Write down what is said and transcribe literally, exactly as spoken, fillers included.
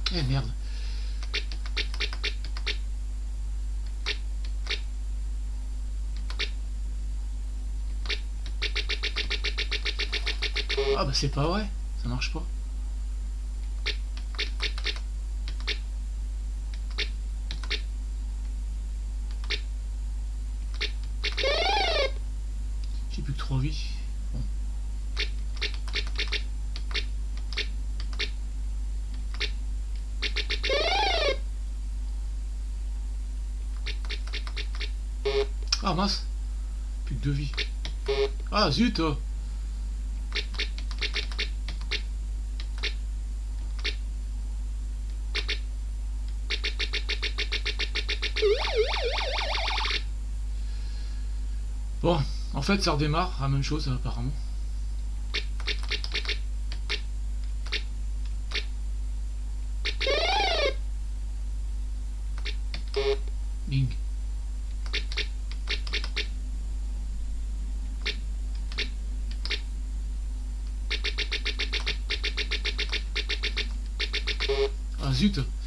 Eh merde. Ah bah c'est pas vrai, ça marche pas. J'ai plus que trois vies. Bon. Ah mince, plus que deux vies. Ah zut oh. Bon, en fait ça redémarre, la même chose apparemment. Bing. Ah zut.